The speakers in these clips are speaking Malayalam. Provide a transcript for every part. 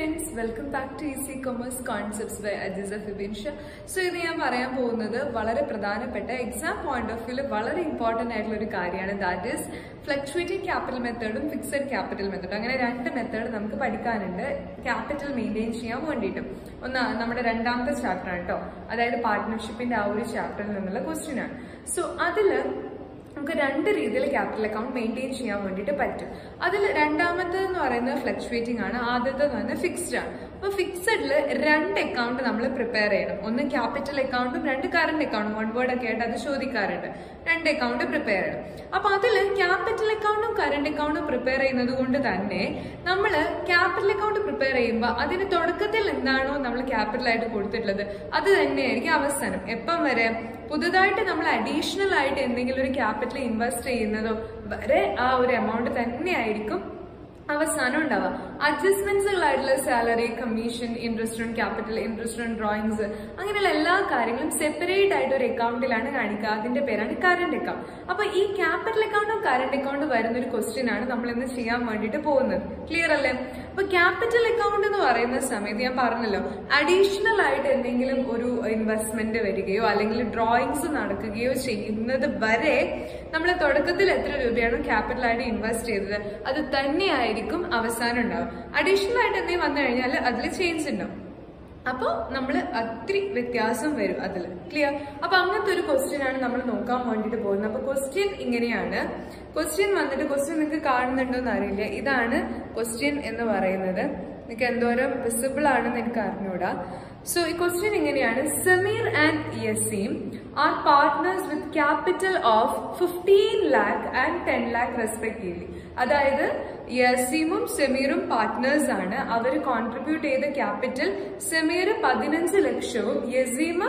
friends, welcome back to Easy Commerce Concepts by Aziza Fibinsha. So this I am പറയാൻ പോകുന്നത് വളരെ പ്രധാനപ്പെട്ട exam point of view വളരെ important ആയിട്ടുള്ള ഒരു കാര്യമാണ്. That is fluctuating capital method ഉം fixed capital method. അങ്ങനെ രണ്ട് മെത്തേഡ് നമുക്ക് പഠിക്കാനുണ്ട് ക്യാപിറ്റൽ മെയിൻറ്റെയിൻ ചെയ്യാൻ വേണ്ടിയിട്ട്. നമ്മുടെ രണ്ടാമത്തെ ചാപ്റ്റർ ആണ് കേട്ടോ, അതായത് പാർട്ട്ണർഷിപ്പിന്റെ ആ ഒരു ചാപ്റ്ററിൽ നിന്നുള്ള ക്വസ്റ്റ്യൻ ആണ്. സോ അതില് നമുക്ക് രണ്ട് രീതിയിൽ ക്യാപിറ്റൽ അക്കൗണ്ട് മെയിൻറ്റെയിൻ ചെയ്യാൻ വേണ്ടിയിട്ട് പറ്റും. അതിൽ രണ്ടാമത്തേന്ന് പറയുന്നത് ഫ്ലക്ച്വേറ്റിംഗ് ആണ്, ആദ്യത്തേന്ന് പറയുന്നത് ഫിക്സ്ഡ് ആണ്. അപ്പൊ ഫിക്സഡില് രണ്ട് അക്കൗണ്ട് നമ്മൾ പ്രിപ്പയർ ചെയ്യണം. ഒന്ന് ക്യാപിറ്റൽ അക്കൗണ്ടും രണ്ട് കറന്റ് അക്കൗണ്ടും. വൺ വേർഡ് ഒക്കെ ആയിട്ട് അത് ചോദിക്കാറുണ്ട്. രണ്ട് അക്കൗണ്ട് പ്രിപ്പയർ ചെയ്യണം. അപ്പൊ അതിൽ ക്യാപിറ്റൽ അക്കൗണ്ടും കറന്റ് അക്കൗണ്ടും പ്രിപ്പയർ ചെയ്യുന്നത് കൊണ്ട് തന്നെ നമ്മൾ ക്യാപിറ്റൽ അക്കൗണ്ട് പ്രിപ്പയർ ചെയ്യുമ്പോൾ അതിന് തുടക്കത്തിൽ എന്താണോ നമ്മൾ ക്യാപിറ്റൽ ആയിട്ട് കൊടുത്തിട്ടുള്ളത് അത് തന്നെയായിരിക്കും അവസാനം. എപ്പം വരെ പുതുതായിട്ട് നമ്മൾ അഡീഷണൽ ആയിട്ട് എന്തെങ്കിലും ഒരു ക്യാപിറ്റൽ ഇൻവെസ്റ്റ് ചെയ്യുന്നതോ വരെ ആ ഒരു എമൗണ്ട് തന്നെയായിരിക്കും അവസാനം ഉണ്ടാവുക. അഡ്ജസ്റ്റ്മെന്റ്സുകളായിട്ടുള്ള salary, commission, interest on capital, interest on drawings, അങ്ങനെയുള്ള എല്ലാ കാര്യങ്ങളും സെപ്പറേറ്റ് ആയിട്ട് ഒരു അക്കൗണ്ടിലാണ് കാണിക്കുക. അതിന്റെ പേരാണ് കറന്റ് അക്കൗണ്ട്. അപ്പൊ ഈ ക്യാപിറ്റൽ അക്കൗണ്ടും കറന്റ് അക്കൗണ്ടും വരുന്ന ഒരു ക്വസ്റ്റ്യൻ ആണ് നമ്മൾ ഇന്ന് ചെയ്യാൻ വേണ്ടിയിട്ട് പോകുന്നത്. ക്ലിയർ അല്ലേ? അപ്പൊ ക്യാപിറ്റൽ അക്കൗണ്ട് എന്ന് പറയുന്ന സമയത്ത് ഞാൻ പറഞ്ഞല്ലോ, അഡീഷണൽ ആയിട്ട് എന്തെങ്കിലും ഒരു ഇൻവെസ്റ്റ്മെന്റ് വരികയോ അല്ലെങ്കിൽ ഡ്രോയിങ്സ് നടക്കുകയോ ചെയ്യുന്നത് വരെ നമ്മൾ തുടക്കത്തിൽ എത്ര രൂപയാണോ ക്യാപിറ്റൽ ആയിട്ട് ഇൻവെസ്റ്റ് ചെയ്തത് അത് തന്നെയായിരിക്കും അവസാനം ഉണ്ടാവും. അഡീഷണൽ ആയിട്ട് എന്തെങ്കിലും വന്നു കഴിഞ്ഞാൽ അതിൽ ചേഞ്ച് ഉണ്ടാവും. അപ്പൊ നമ്മൾ ഒത്തിരി വ്യത്യാസം വരും അതിൽ. ക്ലിയർ? അപ്പൊ അങ്ങനത്തെ ഒരു ക്വസ്റ്റ്യൻ ആണ് നമ്മൾ നോക്കാൻ വേണ്ടിട്ട് പോകുന്നത്. അപ്പൊ ക്വസ്റ്റ്യൻ ഇങ്ങനെയാണ്. ക്വസ്റ്റ്യൻ നിങ്ങൾക്ക് കാണുന്നുണ്ടോ എന്ന് അറിയില്ല. ഇതാണ് ക്വസ്റ്റ്യൻ എന്ന് പറയുന്നത്. നിങ്ങൾക്ക് എന്തോരം വിസിബിൾ ആണെന്ന് എനിക്ക് അറിഞ്ഞൂടാ. സോ ഈ ക്വസ്റ്റ്യൻ ഇങ്ങനെയാണ്: Sameer and Yaseem are partners with capital of 15 lakh and 10 lakh respectively. അതായത് യസീമും സമീറും പാർട്ട്നേഴ്സ് ആണ്. അവർ കോൺട്രിബ്യൂട്ട് ചെയ്ത ക്യാപിറ്റൽ സമീർ 15 ലക്ഷവും യസീം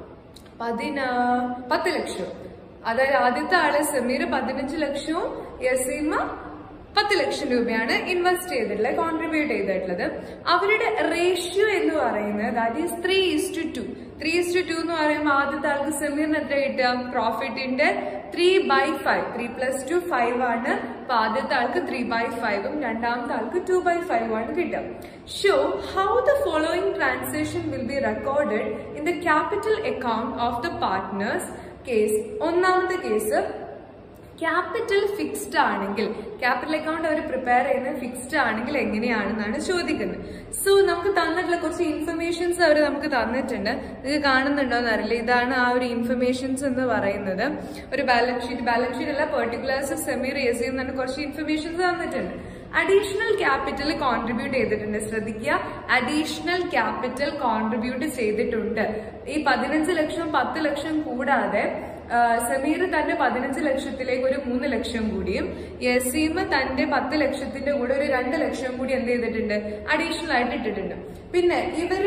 10 ലക്ഷവും. അതായത് ആദ്യത്തെ ആള് സമീർ 15 ലക്ഷവും യസീം 10 ലക്ഷം രൂപയാണ് ഇൻവെസ്റ്റ് ചെയ്തിട്ടുള്ളത്, കോൺട്രിബ്യൂട്ട് ചെയ്തിട്ടുള്ളത്. അവരുടെ റേഷ്യോ എന്ന് പറയുന്നത് ദാറ്റ് ഈസ് 3:2. 3:2 എന്ന് പറയുമ്പോൾ ആദ്യത്തെ ആൾക്ക് സമീറിന് എത്ര കിട്ടുക? പ്രോഫിറ്റിന്റെ 3/5. 3+2 5 ആണ്. അപ്പൊ ആദ്യത്തെ ആൾക്ക് 3/5ഉം രണ്ടാമത്തെ ആൾക്ക് 2/5 ആണ് കിട്ടുക. Show how the following transaction will be recorded in the capital account of the partners case. ഒന്നാമത്തെ കേസ് ക്യാപിറ്റൽ ഫിക്സ്ഡ് ആണെങ്കിൽ, ക്യാപിറ്റൽ അക്കൗണ്ട് അവർ പ്രിപ്പയർ ചെയ്യുന്നത് ഫിക്സ്ഡ് ആണെങ്കിൽ എങ്ങനെയാണെന്നാണ് ചോദിക്കുന്നത്. സോ നമുക്ക് തന്നിട്ടുള്ള കുറച്ച് ഇൻഫർമേഷൻസ് അവർ നമുക്ക് തന്നിട്ടുണ്ട്. നിങ്ങൾക്ക് കാണുന്നുണ്ടോ എന്ന് അറിയില്ല. ഇതാണ് ആ ഒരു ഇൻഫർമേഷൻസ് എന്ന് പറയുന്നത്. ഒരു ബാലൻസ് ഷീറ്റ് അല്ല, പെർട്ടിക്കുലേഴ്സ് സമീർ യസീം എന്നാണ് കുറച്ച് ഇൻഫർമേഷൻസ് തന്നിട്ടുണ്ട്. അഡീഷണൽ ക്യാപിറ്റൽ കോൺട്രിബ്യൂട്ട് ചെയ്തിട്ടുണ്ട്. ശ്രദ്ധിക്കുക, അഡീഷണൽ ക്യാപിറ്റൽ കോൺട്രിബ്യൂട്ട് ചെയ്തിട്ടുണ്ട്. ഈ 15 ലക്ഷം 10 ലക്ഷം കൂടാതെ സമീർ തന്റെ 15 ലക്ഷത്തിലേക്ക് ഒരു 3 ലക്ഷം കൂടിയും യസീം തന്റെ 10 ലക്ഷത്തിന്റെ കൂടെ ഒരു 2 ലക്ഷം കൂടി എന്ത് ചെയ്തിട്ടുണ്ട്? അഡീഷണൽ ആയിട്ട് ഇട്ടിട്ടുണ്ട്. പിന്നെ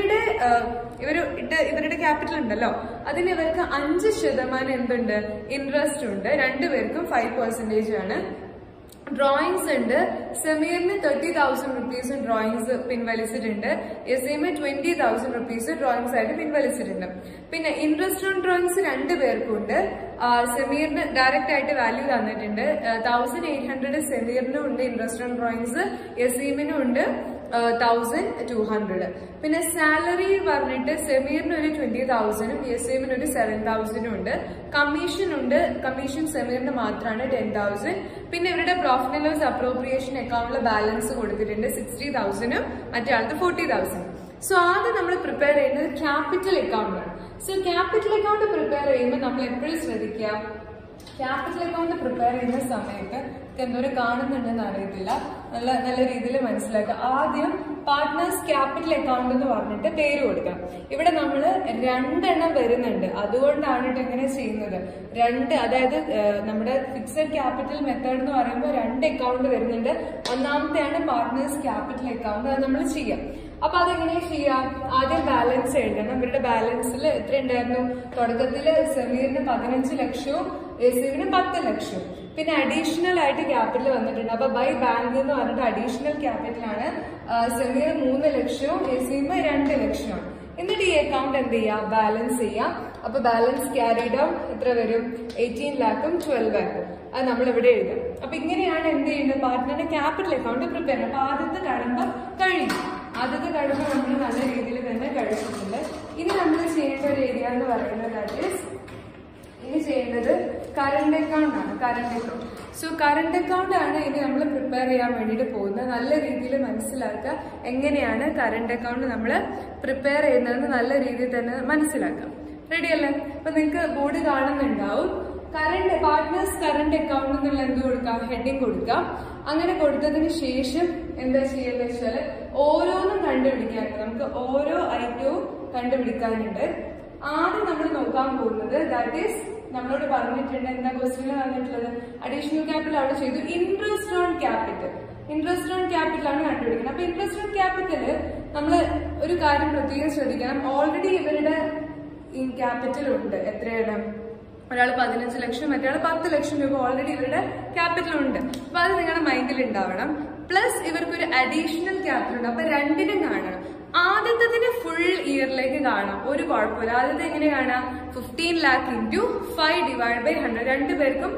ഇവരുടെ ക്യാപിറ്റൽ ഉണ്ടല്ലോ, അതിന് ഇവർക്ക് 5% എന്തുണ്ട്? ഇൻട്രസ്റ്റ് ഉണ്ട്. രണ്ടുപേർക്കും 5% ആണ്. ഡ്രോയിങ്സ് ഉണ്ട്. സമീറിന് 30,000 rupees ഡ്രോയിങ്സ് പിൻവലിച്ചിട്ടുണ്ട്. യസീമിന് 20,000 rupees ഡ്രോയിങ്സ് ആയിട്ട് പിൻവലിച്ചിട്ടുണ്ട്. പിന്നെ ഇൻട്രസ്റ്റ് ഓൺ ഡ്രോയിങ്സ് രണ്ടുപേർക്കും ഉണ്ട്. സമീറിന് ഡയറക്റ്റ് ആയിട്ട് വാല്യൂ തന്നിട്ടുണ്ട്. 1,800 സമീറിനും ഉണ്ട് ഇൻട്രസ്റ്റ് ഓൺ ഡ്രോയിങ്സ്, യസീമിനും ഉണ്ട് 1,200. പിന്നെ സാലറി പറഞ്ഞിട്ട് സമീറിന് ഒരു 20,000ഉം യസീമിന് ഒരു 7,000ഉം ഉണ്ട്. കമ്മീഷൻ ഉണ്ട്. കമ്മീഷൻ സമീറിന് മാത്രമാണ് 10,000. പിന്നെ ഇവരുടെ പ്രോഫിറ്റ് ആൻഡ് ലോസ് അപ്രോപ്രിയേഷൻ അക്കൗണ്ടിൽ ബാലൻസ് കൊടുത്തിട്ടുണ്ട് 60,000ഉം മറ്റേ ആൾക്ക് 40,000. സോ ആദ്യം നമ്മൾ പ്രിപ്പയർ ചെയ്യുന്നത് ക്യാപിറ്റൽ അക്കൗണ്ട് ആണ്. സോ ക്യാപിറ്റൽ അക്കൗണ്ട് പ്രിപ്പയർ ചെയ്യുമ്പോൾ നമ്മൾ എപ്പോഴും ശ്രദ്ധിക്കുക, ക്യാപിറ്റൽ അക്കൗണ്ട് പ്രിപ്പയർ ചെയ്യുന്ന സമയത്ത് എന്തോരം കാണുന്നുണ്ടെന്ന് അറിയത്തില്ല, നല്ല രീതിയിൽ മനസ്സിലാക്കുക. ആദ്യം പാർട്ട്നേഴ്സ് ക്യാപിറ്റൽ അക്കൗണ്ട് എന്ന് പറഞ്ഞിട്ട് പേര് കൊടുക്കാം. ഇവിടെ നമ്മൾ 2 എണ്ണം വരുന്നുണ്ട്. അതുകൊണ്ടാണ് എങ്ങനെ ചെയ്യുന്നത്, അതായത് നമ്മുടെ ഫിക്സഡ് ക്യാപിറ്റൽ മെത്തേഡ് എന്ന് പറയുമ്പോൾ 2 അക്കൗണ്ട് വരുന്നുണ്ട്. ഒന്നാമത്തെയാണ് പാർട്ട്നേഴ്സ് ക്യാപിറ്റൽ അക്കൗണ്ട്. അത് നമ്മൾ ചെയ്യാം. അപ്പൊ അതെങ്ങനെ ചെയ്യാം? ആദ്യം ബാലൻസ് എഴുതണം. ഇവരുടെ ബാലൻസിൽ എത്ര ഉണ്ടായിരുന്നു? തുടക്കത്തില് സമീറിന് 15 ലക്ഷവും യസീമിന് 10 ലക്ഷവും. പിന്നെ അഡീഷണൽ ആയിട്ട് ക്യാപിറ്റൽ വന്നിട്ടുണ്ട്. അപ്പൊ ബൈ ബാങ്ക് എന്ന് പറഞ്ഞിട്ട് അഡീഷണൽ ക്യാപിറ്റൽ ആണ്. സമീർ 3 ലക്ഷവും യസീം 2 ലക്ഷമാണ്. എന്നിട്ട് ഈ അക്കൗണ്ട് എന്ത് ചെയ്യാം? ബാലൻസ് ചെയ്യാം. അപ്പൊ ബാലൻസ് ക്യാരിഡ് ഔട്ട് എത്ര വരും? 18 lakhും 12 lakhും. അത് നമ്മൾ ഇവിടെ എഴുതാം. അപ്പൊ ഇങ്ങനെയാണ് എന്ത് ചെയ്യുന്നത്? പാർട്ട്ണറിന്റെ ക്യാപിറ്റൽ അക്കൗണ്ട് പ്രിപ്പയർ ചെയ്യുന്നത്. അപ്പൊ ആദ്യത്തെ കടമ്പ കഴിഞ്ഞു. ആദ്യത്തെ കഴിവ് നമ്മൾ നല്ല രീതിയിൽ തന്നെ കഴിച്ചിട്ടുണ്ട്. ഇനി നമ്മൾ ചെയ്യേണ്ട ഒരു ഏരിയ എന്ന് പറയുന്നത് ദാറ്റ് ഈസ് ഇനി ചെയ്യേണ്ടത് കറണ്ട് അക്കൗണ്ട് ആണ്. Current account. So current account ആണ് ഇനി നമ്മൾ പ്രിപ്പയർ ചെയ്യാൻ വേണ്ടിയിട്ട് പോകുന്നത്. നല്ല രീതിയിൽ മനസ്സിലാക്കുക എങ്ങനെയാണ് കറണ്ട് അക്കൗണ്ട് നമ്മൾ പ്രിപ്പയർ ചെയ്യുന്നതെന്ന് നല്ല രീതിയിൽ തന്നെ മനസ്സിലാക്കാം. റെഡി അല്ലേ? അപ്പൊ നിങ്ങൾക്ക് ബോർഡ് കാണുന്നുണ്ടാവും. പാർട്ട്നേഴ്സ് കറണ്ട് അക്കൗണ്ട് എന്നുള്ള എന്ത് കൊടുക്കാം? ഹെഡിങ് കൊടുക്കാം. അങ്ങനെ കൊടുത്തതിന് ശേഷം എന്താ ചെയ്യേണ്ടത് വെച്ചാല് ഓരോന്നും കണ്ടുപിടിക്കാനുണ്ട്. നമുക്ക് ഓരോ ഐറ്റവും കണ്ടുപിടിക്കാനുണ്ട്. ആദ്യം നമ്മൾ നോക്കാൻ പോകുന്നത് ദാറ്റ് ഈസ് നമ്മളോട് പറഞ്ഞിട്ടുണ്ട്, എന്താ ക്വസ്റ്റ്യനിൽ വന്നിട്ടുള്ളത്, അഡീഷണൽ ക്യാപിറ്റൽ അവിടെ ചെയ്തു. Interest on capital. Interest on capital ആണ് കണ്ടുപിടിക്കുന്നത്. അപ്പൊ ഇൻട്രസ്റ്റ് ഓൺ ക്യാപിറ്റല് നമ്മൾ ഒരു കാര്യം പ്രത്യേകം ശ്രദ്ധിക്കണം. ഓൾറെഡി ഇവരുടെ ക്യാപിറ്റൽ ഉണ്ട്. എത്രയാണ്? ഒരാൾ 15 ലക്ഷം, മറ്റേ 10 ലക്ഷം രൂപ ഓൾറെഡി ഇവരുടെ ക്യാപിറ്റൽ ഉണ്ട്. അപ്പൊ അത് നിങ്ങളുടെ മൈൻഡിൽ ഉണ്ടാവണം. പ്ലസ് ഇവർക്കൊരു അഡീഷണൽ ക്യാപിറ്റൽ ഉണ്ട്. അപ്പൊ രണ്ടിനും കാണണം. ആദ്യത്തതിന് ഫുൾ ഇയറിലേക്ക് കാണാം, ഒരു കുഴപ്പമില്ല. ആദ്യത്തെ എങ്ങനെ കാണാം? 15 lakh into 5 divided by 100. രണ്ടുപേർക്കും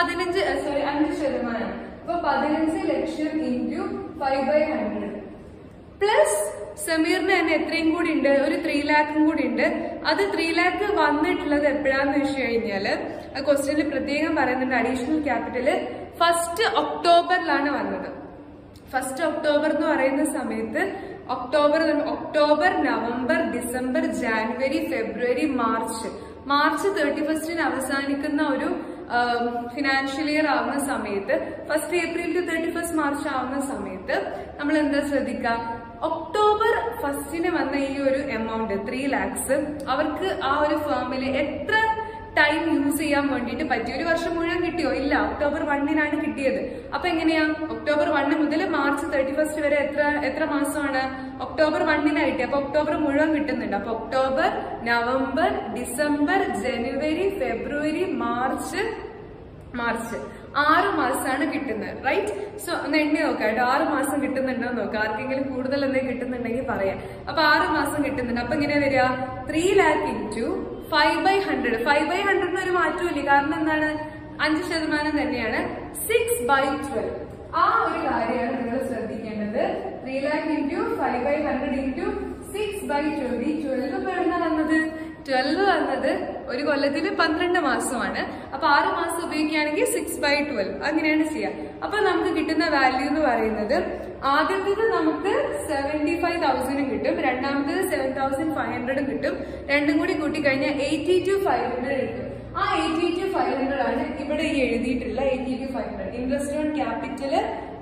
5%. അപ്പൊ 15 ലക്ഷം into 5/100 പ്ലസ് സമീറിന് തന്നെ എത്രയും കൂടി ഉണ്ട്? ഒരു 3 lakh കൂടി ഉണ്ട്. അത് 3 lakh വന്നിട്ടുള്ളത് എപ്പോഴാന്ന് വെച്ച് കഴിഞ്ഞാല് ആ ക്വസ്റ്റ്യനിൽ പ്രത്യേകം പറയുന്നുണ്ട്. അഡീഷണൽ ക്യാപിറ്റല് 1 ഒക്ടോബറിലാണ് വന്നത്. 1 ഒക്ടോബർ എന്ന് പറയുന്ന സമയത്ത് October, November, December, January, February, March 31 അവസാനിക്കുന്ന ഒരു ഫിനാൻഷ്യൽ ഇയർ ആവുന്ന സമയത്ത് 1 ഏപ്രിൽ to 31 മാർച്ച് ആവുന്ന സമയത്ത് നമ്മൾ എന്താ ശ്രദ്ധിക്കുക? ഒക്ടോബർ 1 വന്ന ഈ ഒരു എമൗണ്ട് 3 lakhs അവർക്ക് ആ ഒരു ഫേമില് എത്ര ടൈം യൂസ് ചെയ്യാൻ വേണ്ടിയിട്ട് പറ്റി? ഒരു വർഷം മുഴുവൻ കിട്ടിയോ? ഇല്ല. ഒക്ടോബർ 1 കിട്ടിയത്. അപ്പൊ എങ്ങനെയാ? ഒക്ടോബർ 1 മുതൽ മാർച്ച് 31 വരെ എത്ര മാസമാണ്? ഒക്ടോബർ 1 കിട്ടി. അപ്പൊ ഒക്ടോബർ മുഴുവൻ കിട്ടുന്നുണ്ട്. അപ്പൊ October, November, December, January, February, March 6 മാസമാണ് കിട്ടുന്നത്. റൈറ്റ്? സോ ഒന്ന് എണ്ണി നോക്കാം കേട്ടോ. 6 മാസം കിട്ടുന്നുണ്ടോ നോക്കാം. ആർക്കെങ്കിലും കൂടുതൽ എന്തെങ്കിലും കിട്ടുന്നുണ്ടെങ്കിൽ പറയാം. അപ്പൊ 6 മാസം കിട്ടുന്നുണ്ട്. അപ്പൊ എങ്ങനെയാ വരിക? 3 lakh into 5/100. 5/100 ഒരു മാറ്റമില്ല. കാരണം എന്താണ്? 5% തന്നെയാണ്. 6/12. ആ ഒരു കാര്യമാണ് നിങ്ങൾ ശ്രദ്ധിക്കേണ്ടത്. 3 lakh into 5/100 into 6/12. ഈ 12 ഇപ്പൊ എവിടെ വന്നത്? 12 വന്നത് ഒരു കൊല്ലത്തിൽ 12 മാസമാണ്. അപ്പൊ 6 മാസം ഉപയോഗിക്കുകയാണെങ്കിൽ 6/12 അങ്ങനെയാണ് ചെയ്യുക. അപ്പൊ നമുക്ക് കിട്ടുന്ന വാല്യൂ എന്ന് പറയുന്നത് ആദ്യത്തേത് നമുക്ക് 75,000 കിട്ടും, രണ്ടാമത്തേത് 7,500 കിട്ടും. രണ്ടും കൂടി കൂട്ടിക്കഴിഞ്ഞാൽ 82,500 കിട്ടും. ആ 82,500 ആണ് ഇവിടെ ഈ എഴുതിയിട്ടുള്ള 82,500. Interest on capital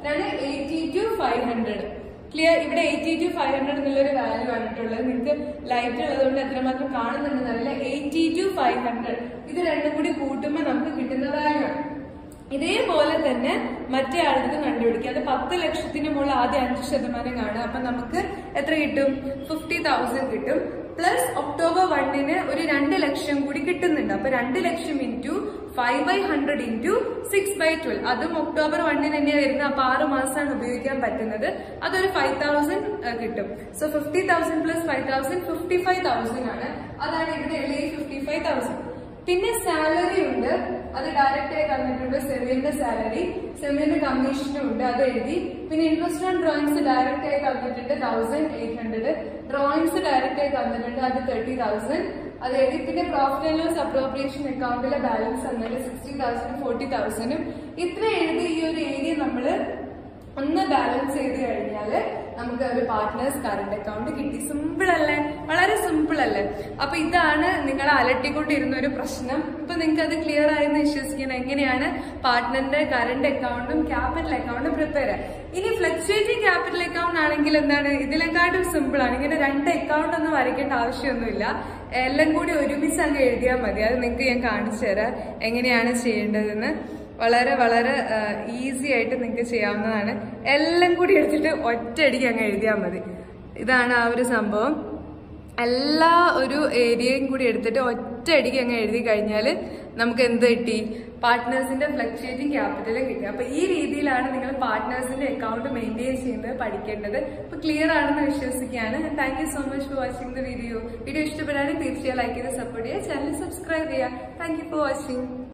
82,500. ക്ലിയർ? ഇവിടെ 82,500 എന്നുള്ളൊരു വാല്യൂ ആണിട്ടുള്ളത്. നിങ്ങൾക്ക് ലൈറ്റ് ഉള്ളതുകൊണ്ട് എത്രമാത്രം കാണുന്നുണ്ടെന്നറിയില്ല. 82,500 ഇത് രണ്ടും കൂടി കൂട്ടുമ്പോൾ നമുക്ക് കിട്ടുന്ന വാല്യൂ ആണ്. ഇതേപോലെ തന്നെ മറ്റേ ആളുടെ കണ്ടുപിടിക്കുക. അത് 10 ലക്ഷത്തിന് മുകളിൽ ആദ്യം 5% കാണുക. അപ്പൊ നമുക്ക് എത്ര കിട്ടും? 50,000 കിട്ടും. പ്ലസ് ഒക്ടോബർ 1 ഒരു 2 ലക്ഷം കൂടി കിട്ടുന്നുണ്ട്. അപ്പൊ 2 ലക്ഷം into 5/100 into 6/12. അതും ഒക്ടോബർ 1 തന്നെയാണ് വരുന്നത്. അപ്പൊ 6 മാസമാണ് ഉപയോഗിക്കാൻ പറ്റുന്നത്. അതൊരു 5,000 കിട്ടും. സോ 50,000 പ്ലസ് 5,000 55,000 ആണ്. അതാണ് ഇവിടെ ഉള്ള ഈ 55,000. പിന്നെ സാലറി ഉണ്ട്. അത് ഡയറക്റ്റ് ആയി തന്നിട്ടുണ്ട്. സെമീറിന്റെ സാലറി, സെമീറിന്റെ കമ്മീഷനും ഉണ്ട്. അത് എഴുതി. പിന്നെ ഇൻട്രസ്റ്റ് ഓൺ ഡ്രോയിങ്സ് ഡയറക്റ്റ് ആയി തന്നിട്ടുണ്ട് 1,800. ഡ്രോയിങ്സ് ഡയറക്റ്റ് ആയി തന്നിട്ടുണ്ട്. അത് 30,000. അത് എഴുതി. പിന്നെ പ്രോഫിറ്റ് ആൻഡ് ലോസ് അപ്രോപ്രിയേഷൻ അക്കൗണ്ടിലെ ബാലൻസ് തന്നിട്ട് 60,000 40,000. ഇത്ര എഴുതി ഈ ഒരു ഏരിയ നമ്മള് ഒന്ന് ബാലൻസ് ചെയ്ത് കഴിഞ്ഞാല് നമുക്ക് ഒരു പാർട്ട്നേഴ്സ് കറണ്ട് അക്കൗണ്ട് കിട്ടി. സിമ്പിൾ അല്ലേ? വളരെ സിമ്പിൾ അല്ലേ? അപ്പൊ ഇതാണ് നിങ്ങളെ അലട്ടിക്കൊണ്ടിരുന്ന ഒരു പ്രശ്നം. ഇപ്പൊ നിങ്ങൾക്ക് അത് ക്ലിയർ ആയെന്ന് വിശ്വസിക്കണം. എങ്ങനെയാണ് പാർട്ട്ണറിന്റെ കറണ്ട് അക്കൗണ്ടും ക്യാപിറ്റൽ അക്കൗണ്ടും പ്രിപ്പയർ ചെയ്യുക. ഇനി ഫ്ലക്ച്വേറ്റിംഗ് ക്യാപിറ്റൽ അക്കൗണ്ട് ആണെങ്കിൽ എന്താണ്? ഇതിനെക്കാട്ടും സിമ്പിൾ ആണ്. ഇങ്ങനെ 2 അക്കൗണ്ട് ഒന്നും വരയ്ക്കേണ്ട ആവശ്യമൊന്നുമില്ല. എല്ലാം കൂടി ഒരുമിച്ച് അങ്ങ് എഴുതിയാൽ മതി. അത് നിങ്ങൾക്ക് ഞാൻ കാണിച്ചു തരാം എങ്ങനെയാണ് ചെയ്യേണ്ടതെന്ന്. വളരെ വളരെ ഈസി ആയിട്ട് നിങ്ങൾക്ക് ചെയ്യാവുന്നതാണ്. എല്ലാം കൂടി എടുത്തിട്ട് ഒറ്റയടിക്ക് അങ്ങ് എഴുതിയാൽ മതി. ഇതാണ് ആ ഒരു സംഭവം. എല്ലാ ഒരു ഏരിയയും കൂടി എടുത്തിട്ട് ഒറ്റയടിക്ക് അങ്ങ് എഴുതി കഴിഞ്ഞാൽ നമുക്ക് എന്ത് കിട്ടി? പാർട്ട്നേഴ്സിന്റെ ഫ്ലക്ച്വേറ്റിംഗ് ക്യാപിറ്റലും കിട്ടി. അപ്പൊ ഈ രീതിയിലാണ് നിങ്ങൾ പാർട്ട്നേഴ്സിന്റെ അക്കൗണ്ട് മെയിൻറ്റെയിൻ ചെയ്യുന്നത് പഠിക്കേണ്ടത്. അപ്പൊ ക്ലിയർ ആണെന്ന് വിശ്വസിക്കുകയാണ്. Thank you so much for watching the video. Video ഇഷ്ടപ്പെടാനും തീർച്ചയായും ലൈക്ക് ചെയ്ത് സപ്പോർട്ട് ചെയ്യുക. ചാനൽ സബ്സ്ക്രൈബ് ചെയ്യുക. Thank you for watching.